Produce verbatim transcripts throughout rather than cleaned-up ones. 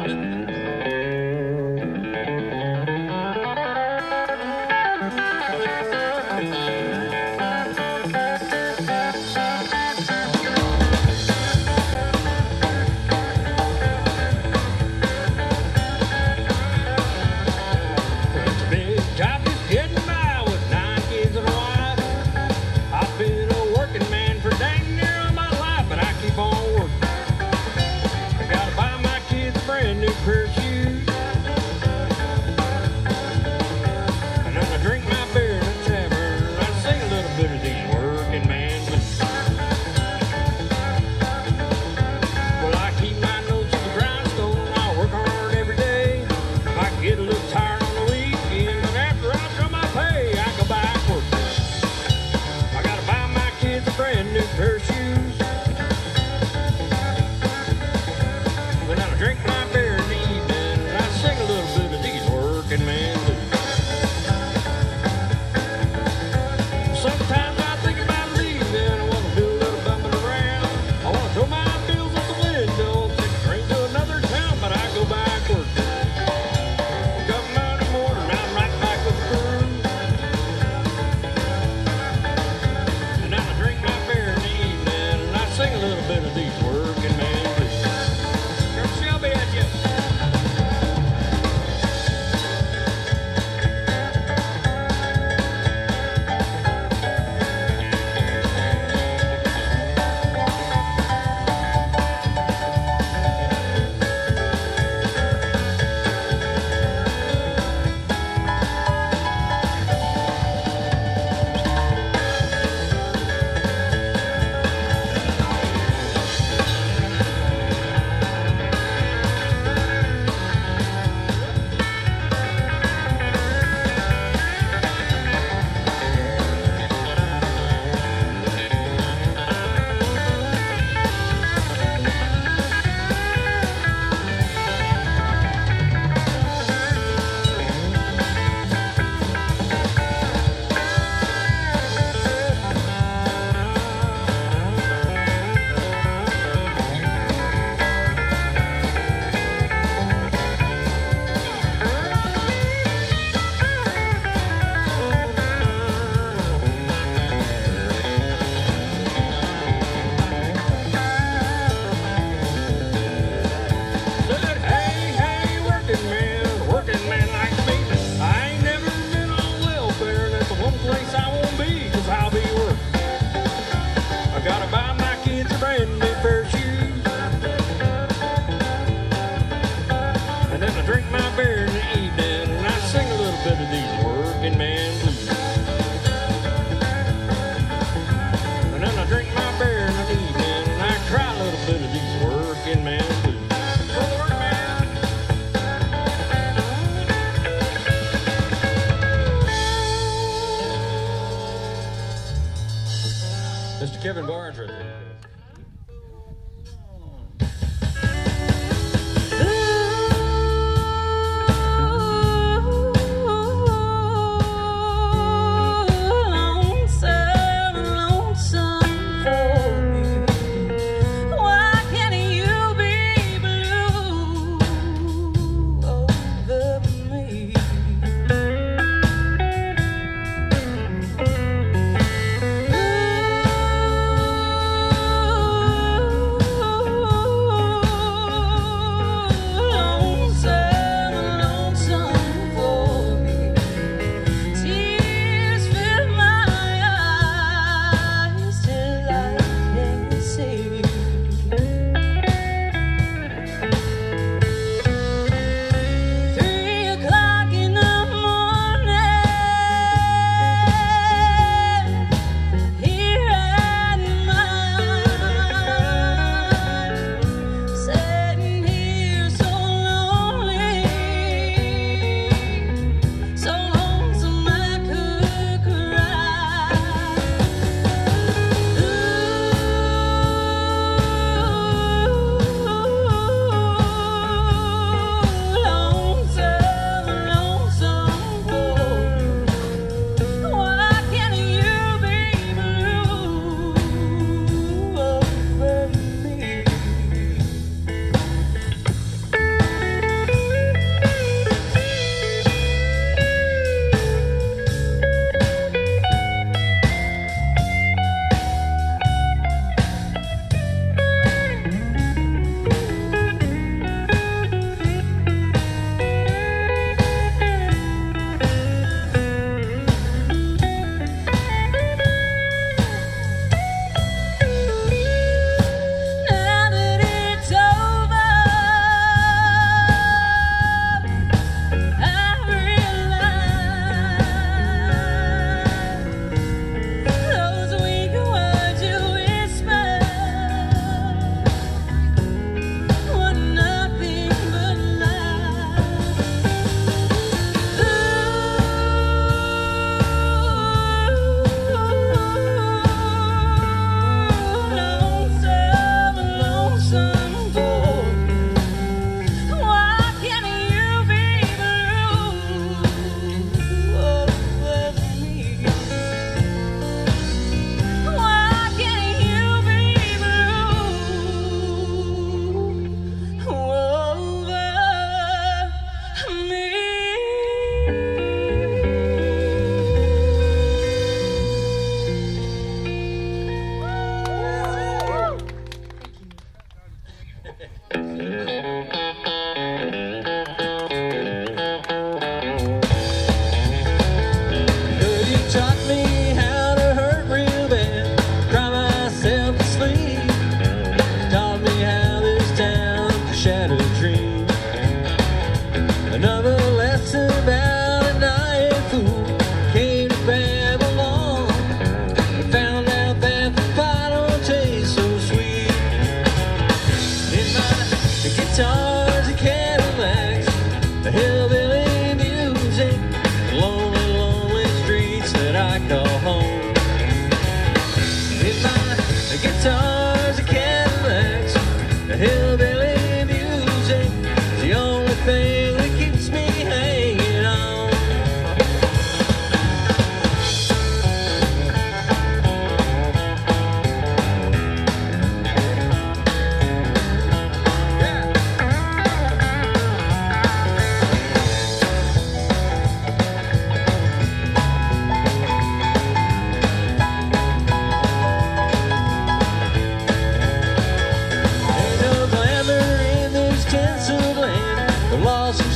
Mister Kevin Barnes right there.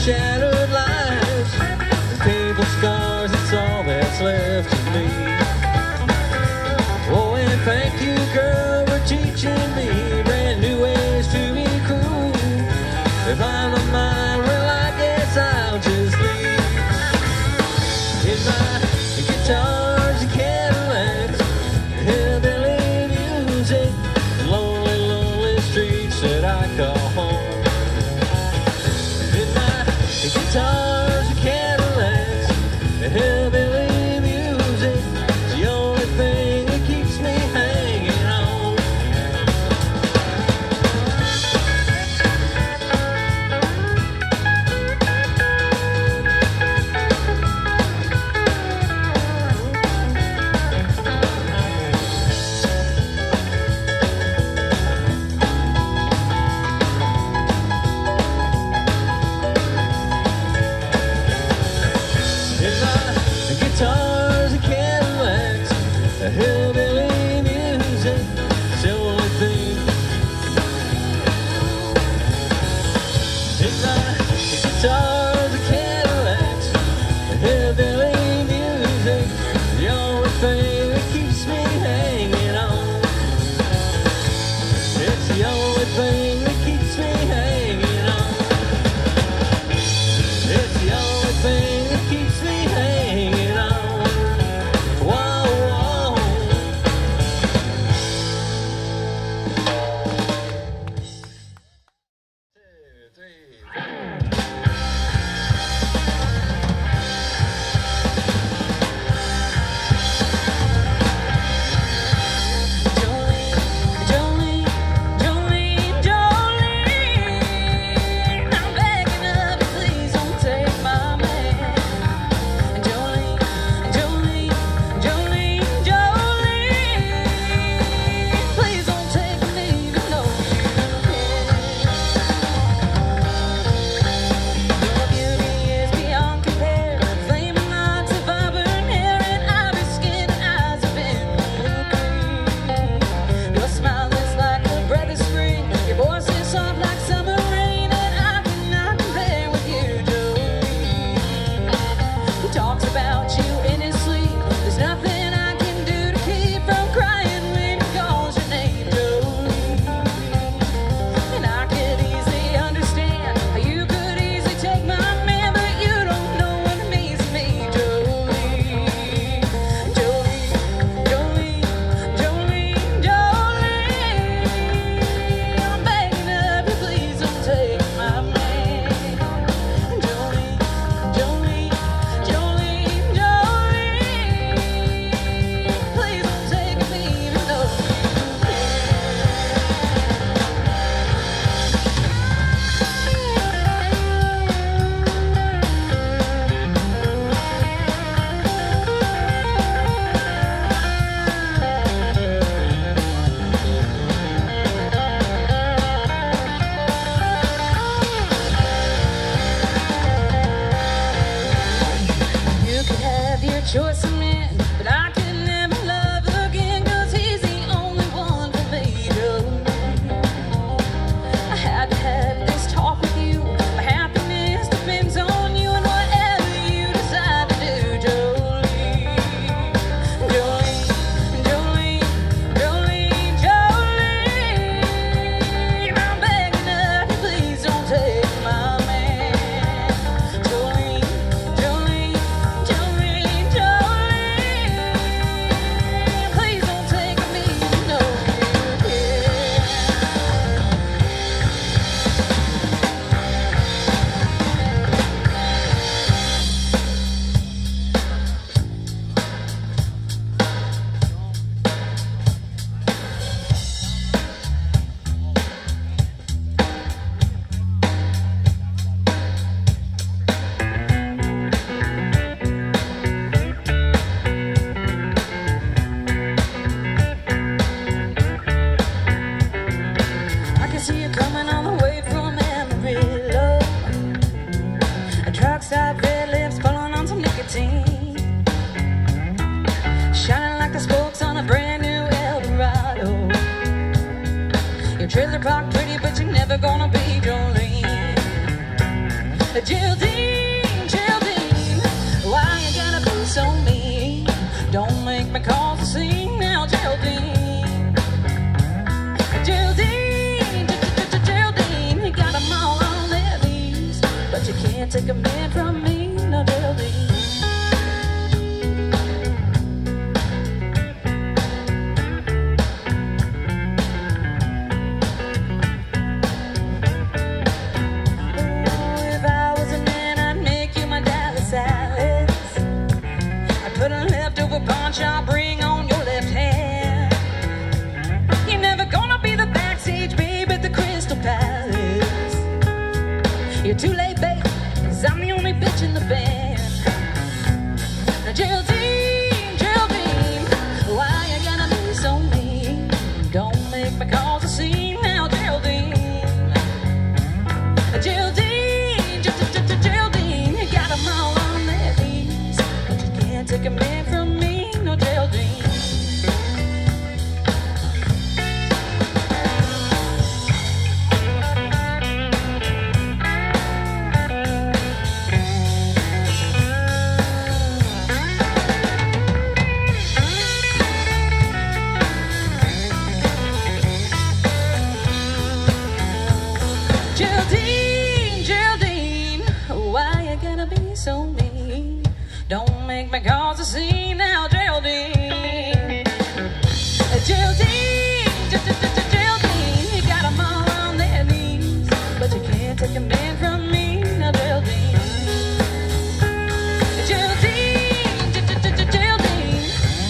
shattered lives, and painful scars, it's all that's left of me. Oh, and thank you, girl, for teaching me brand new ways to be cool. If I'm a mind, well, I guess I'll just leave. In my guitars and Cadillacs, hillbilly music, lonely, lonely streets that I call home. In my Geraldine, Geraldine, why you gotta be so mean? Don't make me cause a scene now, Geraldine. Geraldine, Geraldine, you got them all on their knees, but you can't take a man from me, no, Geraldine. Punch I'll bring on your left hand. You're never gonna be the backstage babe at the Crystal Palace. You're too late, babe, cause I'm the only bitch in the band. Now Geraldine, Geraldine, why you gonna be so mean? Don't make me cause a scene now, Geraldine. Geraldine, Geraldine, you got them all on their knees, but you can't take a man from me. Geraldine. Geraldine, Geraldine, why you gotta be so mean? Don't make me cause a scene now, Geraldine. Geraldine, Geraldine, you got them all on their knees, but you can't take a man from me, now, Geraldine. Geraldine, Geraldine, Geraldine,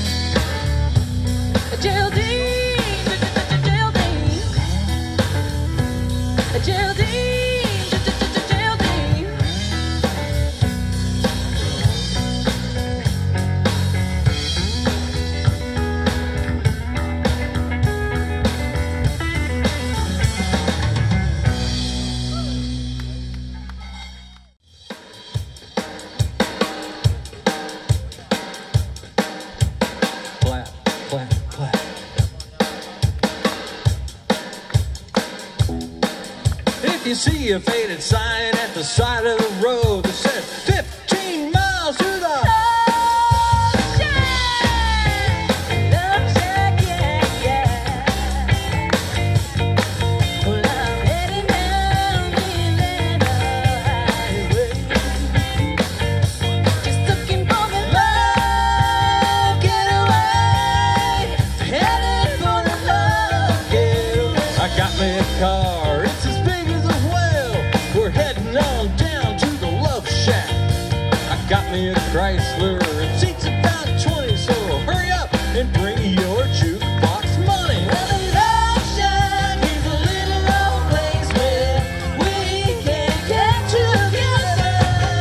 Geraldine, Geraldine. You see a faded sign at the side of the road that says fifteen miles to the Love Shack, Love Shack, yeah, yeah. Well, I'm heading down the Atlanta highway, just looking for the love getaway, headed for the love getaway. I got me a car, it's as big as a whale. We're heading on down to the Love Shack. I got me a Chrysler and seats about twenty, so hurry up and bring your jukebox money. Well, the Love Shack is a little old place where we can get together.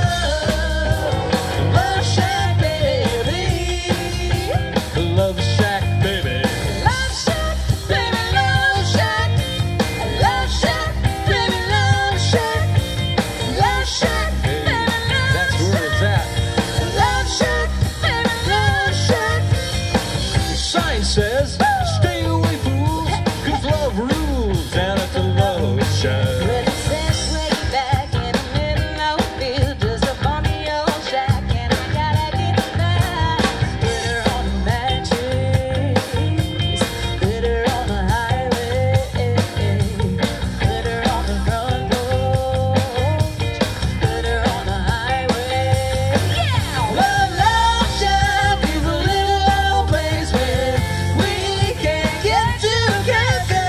Love Shack, baby. Love Shack, baby. Love Shack, baby, Love Shack. Love Shack, baby, Love Shack. Love Shack, baby, Love That's where it's at. Love Shack, baby, Love Shack. The sign says, stay away, fools, cause love rules down at the Love Shack. Well, it says way back in the middle of the field, just a funny old shack, and I gotta get back. Put her on the mattress, put her on the highway, put her on the front porch, put her on the highway. Yeah! Well, Love Shack is a little old place where we can get together.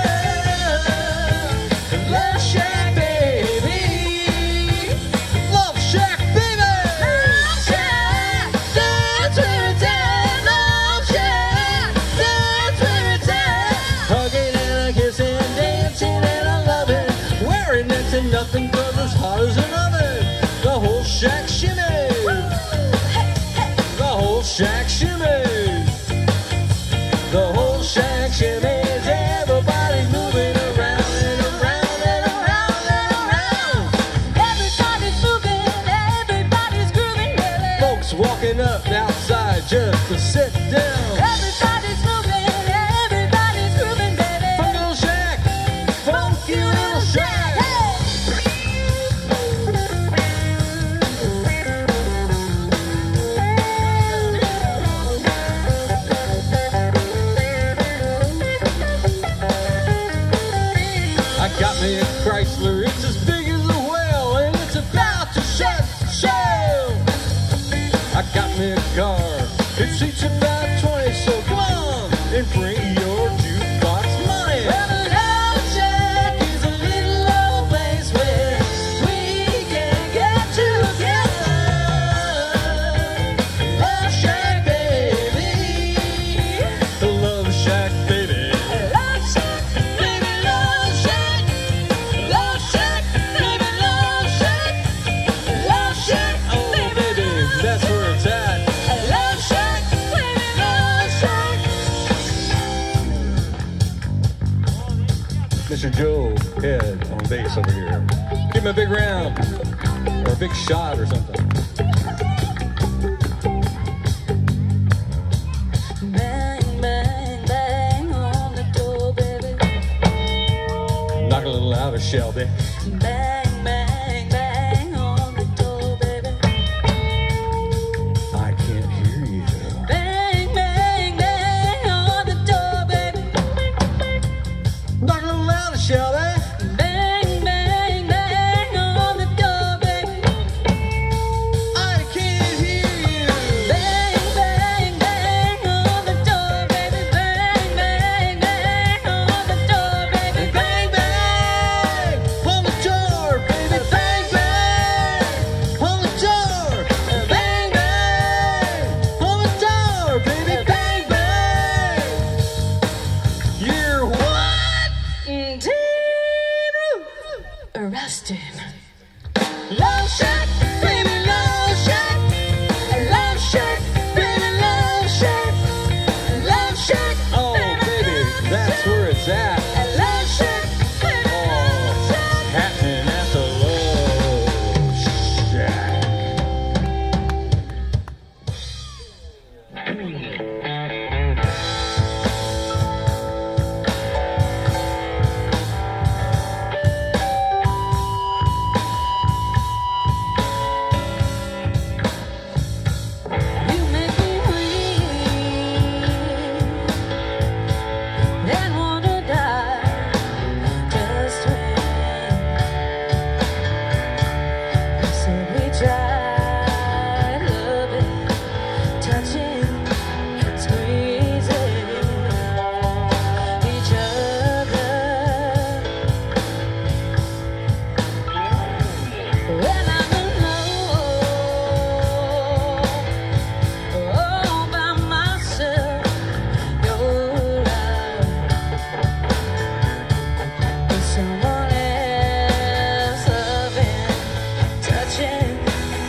Love Shack, baby. Love Shack, baby! Love Shack, that's where it's at. Love Shack, that's where it's at. Hugging and a kissing, dancing and a loving, wearing it to nothing but as hot as an oven. The whole shack shimmy, the whole shack shimmy, the whole shack shimmies. Everybody's moving around and around and around and around. Everybody's moving, everybody's grooving, baby. Folks walking up outside just to sit down. Everybody's moving, everybody's grooving, baby. Funky little shack, funky little shack. Hey! him a big round or a big shot or something. Bang, bang, bang on the door, baby. Knock a little louder, Shelby. Bang, bang, bang on the door, baby. I can't hear you. Bang, bang, bang on the door, baby. Knock a little louder, Shelby. Bang, bang, bang on the door, baby. I can't hear you. Bang, bang, bang on the door, baby. Bang, bang, bang on the door, baby. Bang, bang on the door, baby. Bang, bang on the door. Bang, bang on the door, baby. Bang, bang. You're what? Teen arrested. Love shack, baby, love shack. Love shack, baby, love shack. Love shack, Oh, baby, that's where it's at. love shack, baby, Oh, love shack. happening at the Love Shack. You make me weak and wanna die just when you said we tried loving, touching, squeezing each other. When I'm alone, all by myself, your love is someone else loving, touching,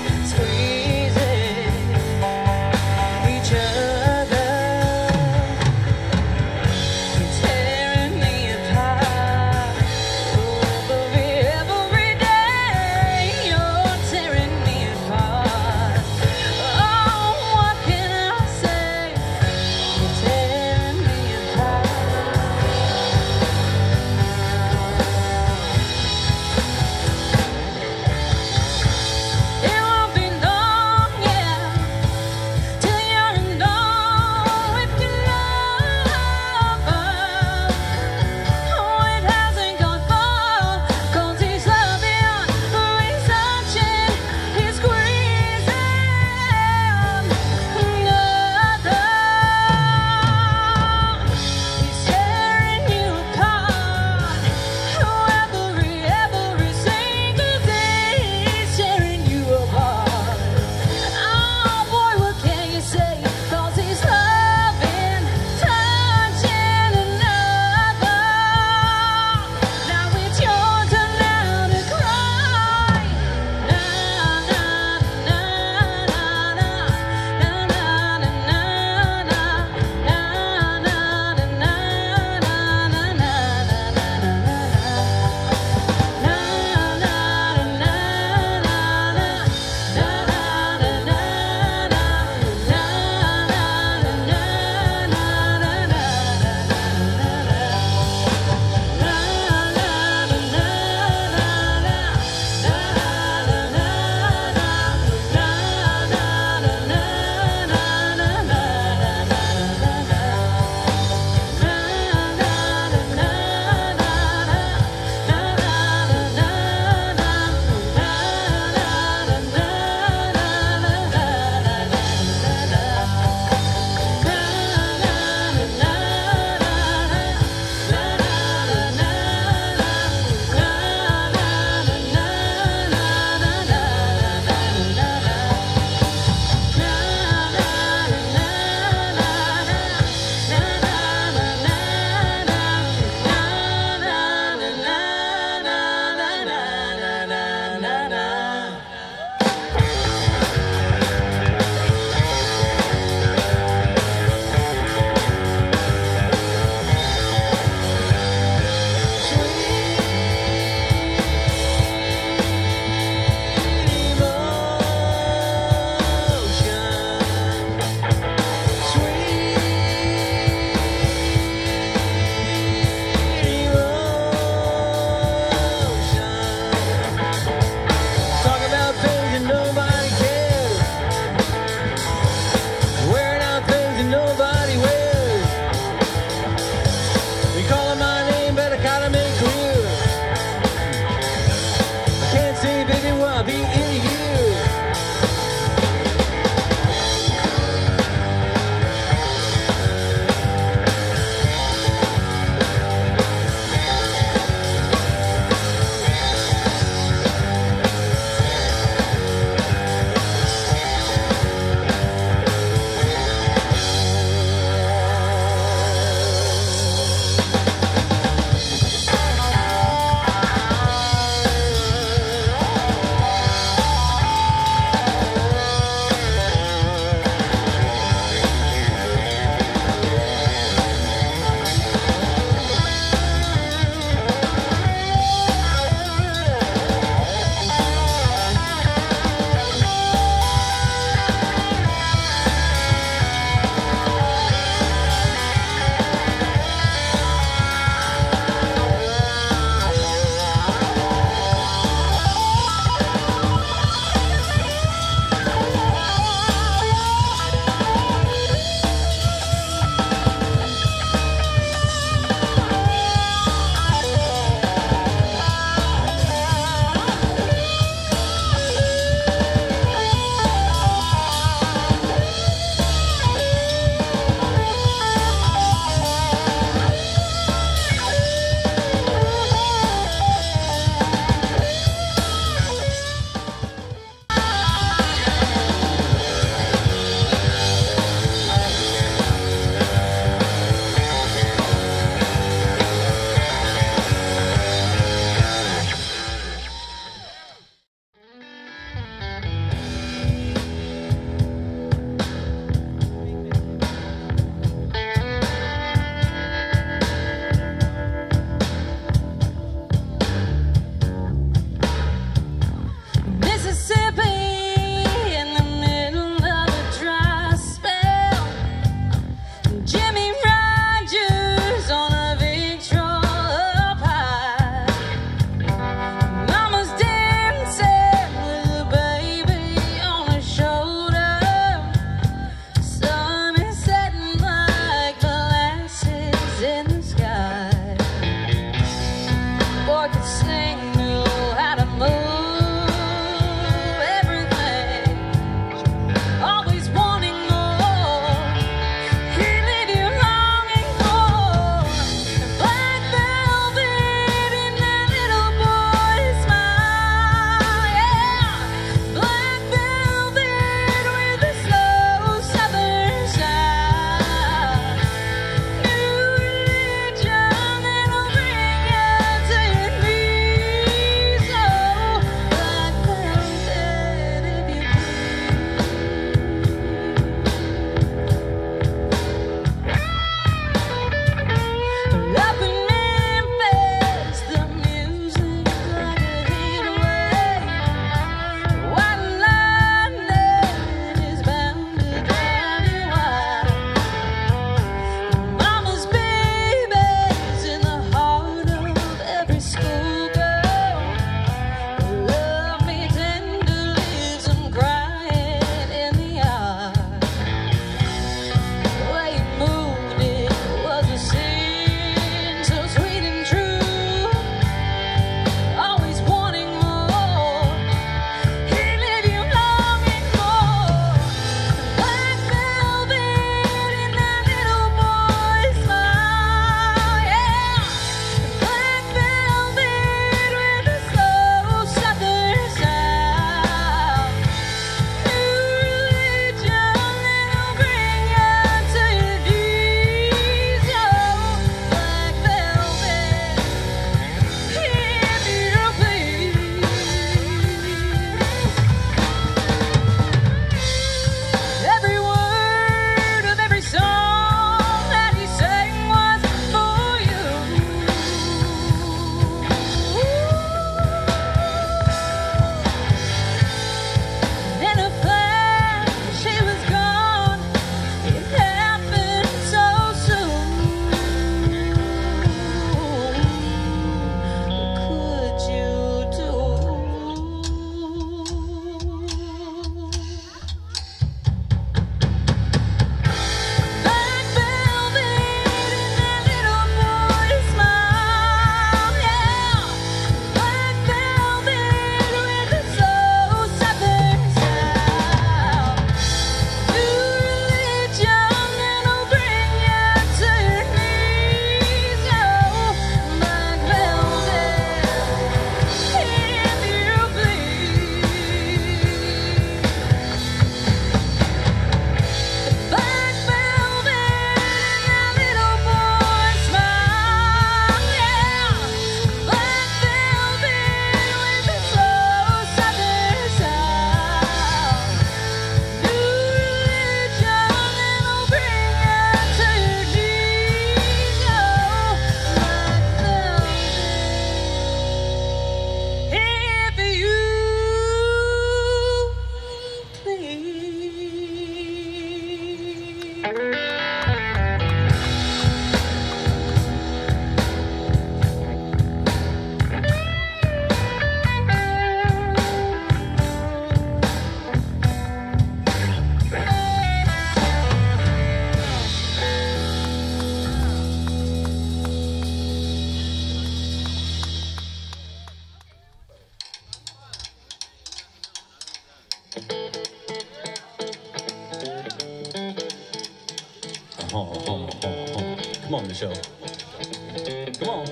Uh-huh, uh-huh, uh-huh. Come on, Michelle. Come on.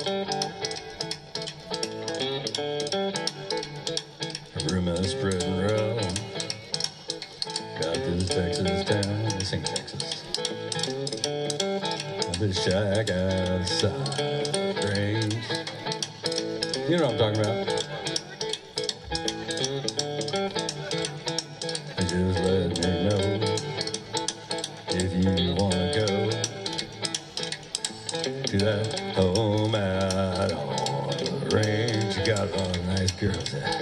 Rumors spreading around. Got this Texas town. This ain't Texas. This shack outside range. You know what I'm talking about. Just let me know if you wanna go to that home out on the range. You got a lot of nice girls there.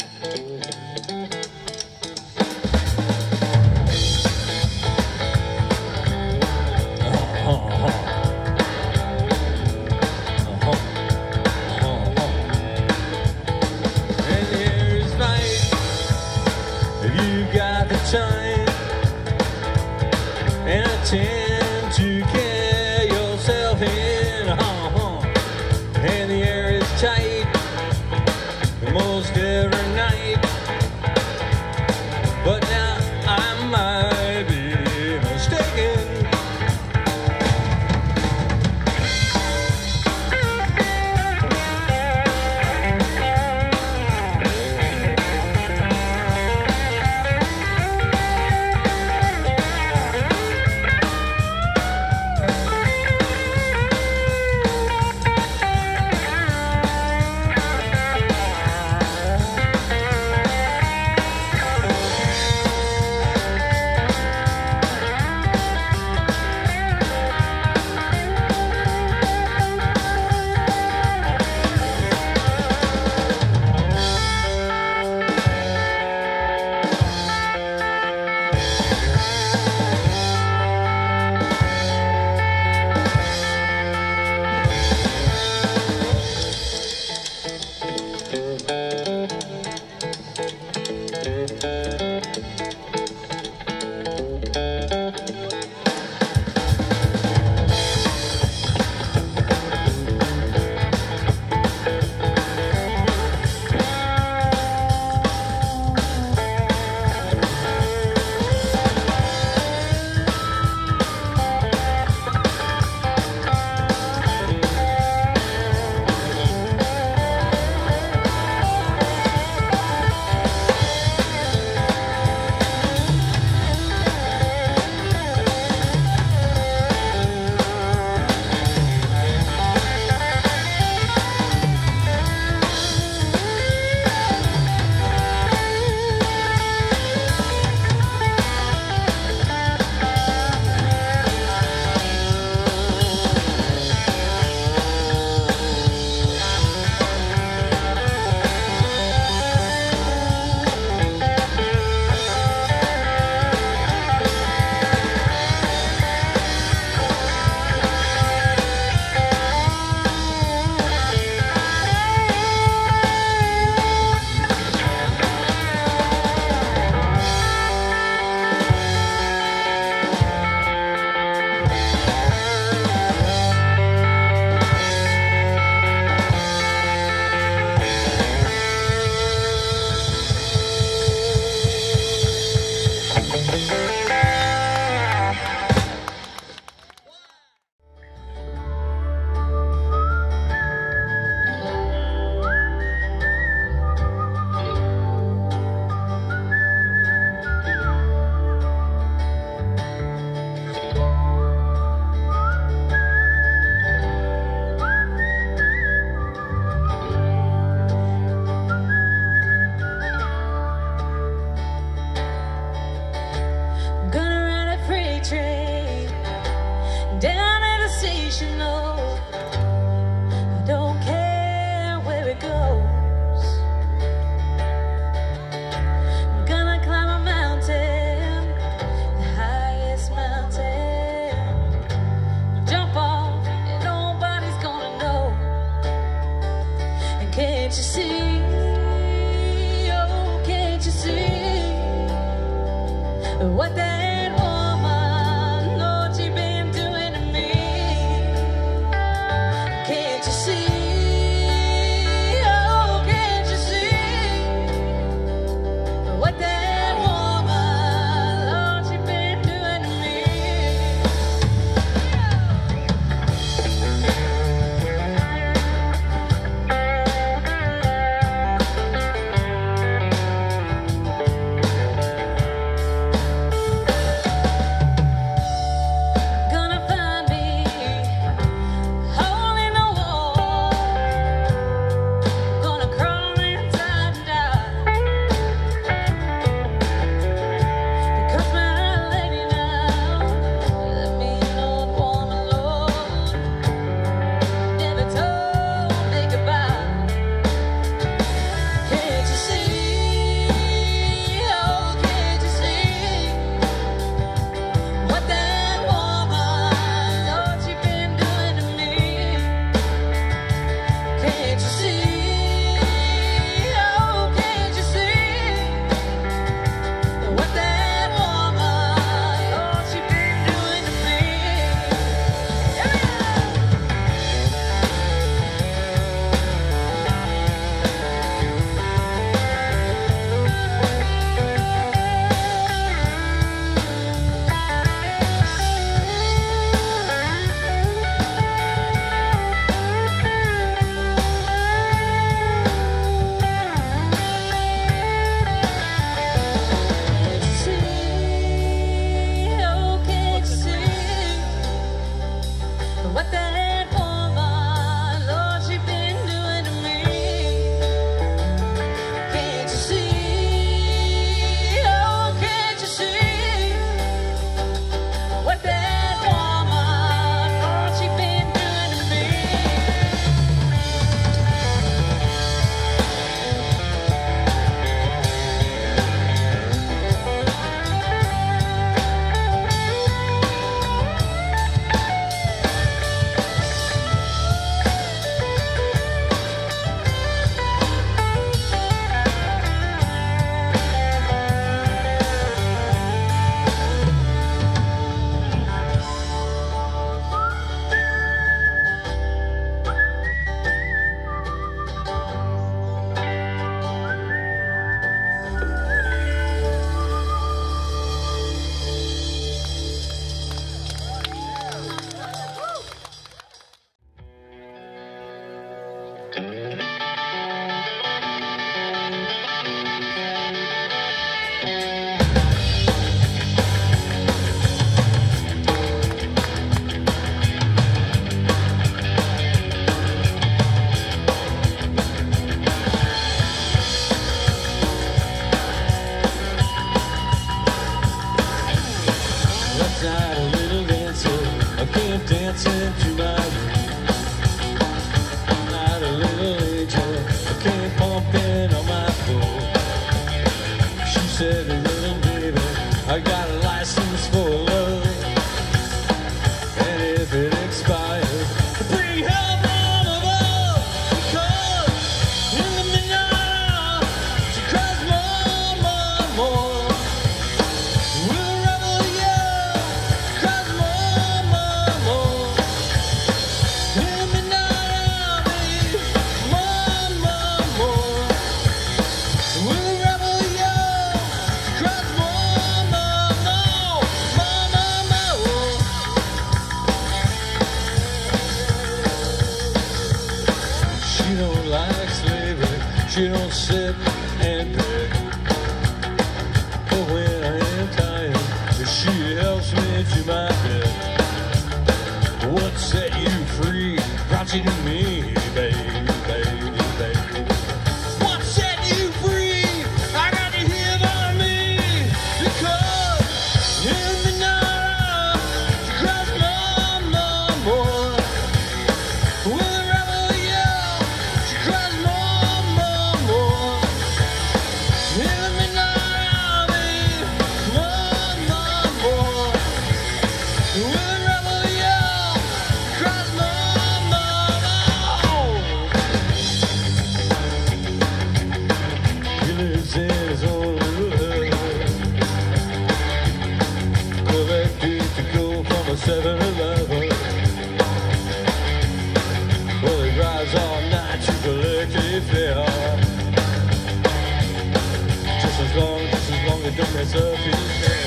Time and attend to get yourself in, uh-huh. And the air is tight most every night, but now I might be mistaken. What that woman, what she been doing to me? Can't you see? Oh, can't you see? What that woman, what she been doing to me? my room. I'm not a little angel, I can't pump in on my floor. She said, little baby, I got a license for love, and if it expires, bring hell from above. Because in the midnight, she cries more, more, more. With a rebel yell, she cries more, more, more. In the midnight, baby, more, more, more. With a rebel yell, she cries more, more, more, more, more, more. She don't like slavery, she don't sit and beg. But when I am tired, she helps me to my bed. What set you free brought you to me, baby, baby, baby. What set you free? I got to hear about me. Because in the night, she cries more, more, more. With a rebel yell, she cries more, more, more. In the midnight, baby, more, more, more. With a rebel yell, she cries more, more, more. He lives in his own little hut, collected to go from a seven eleven. Well, he drives all night to collect a fare. Just as long, just as long as don't mess up his hair.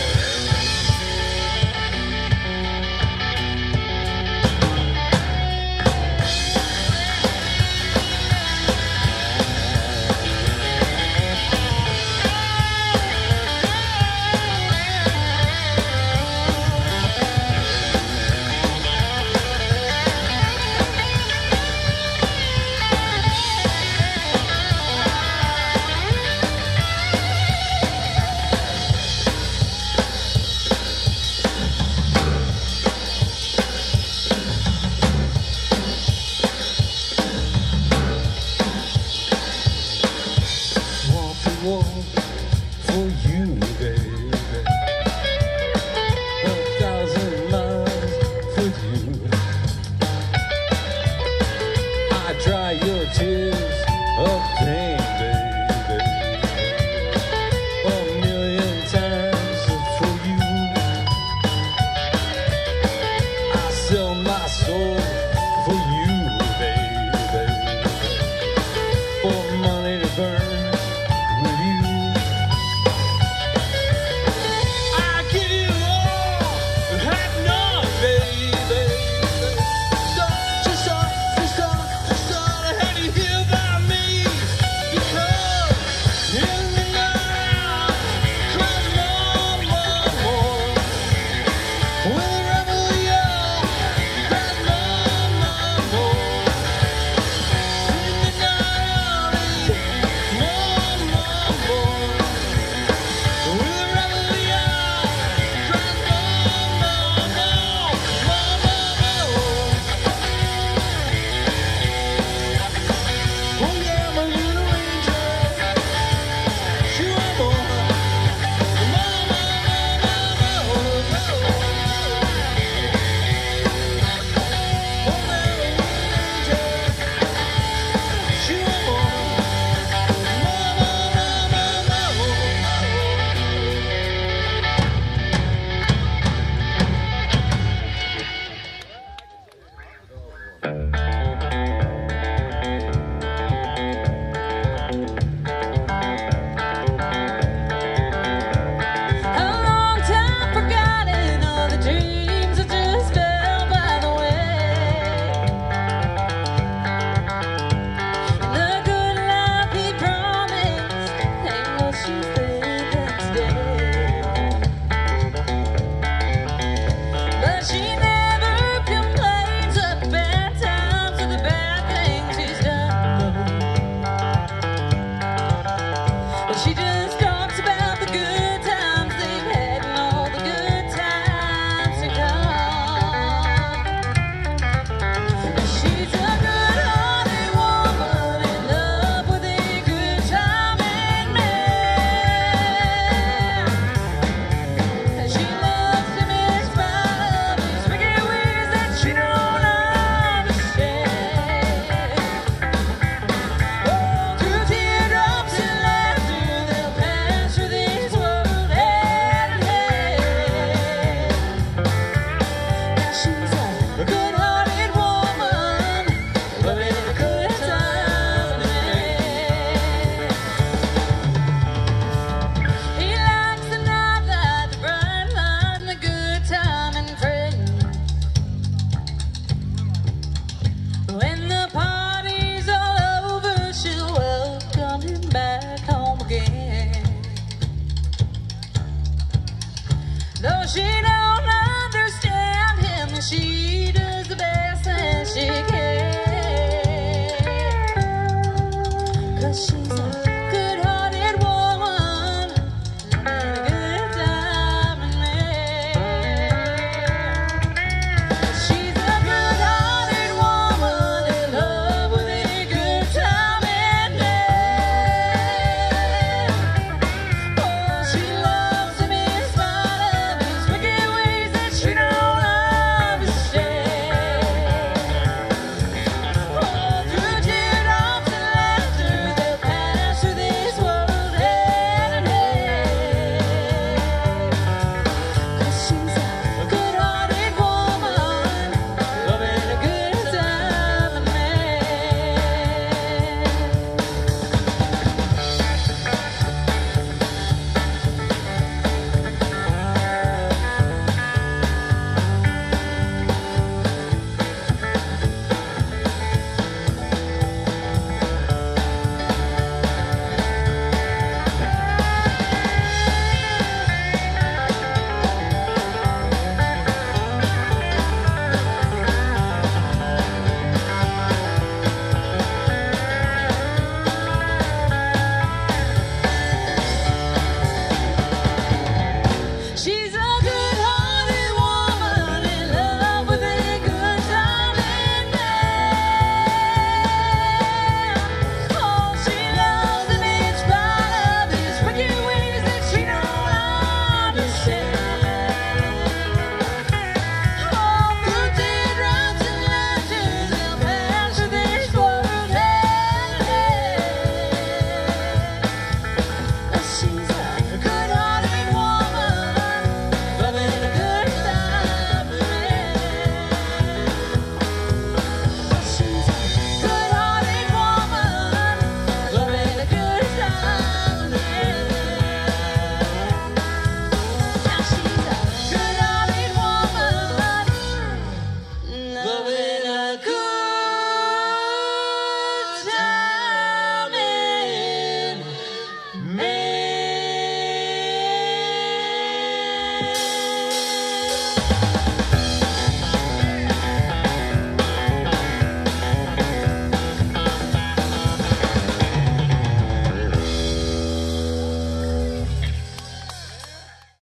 So she don't know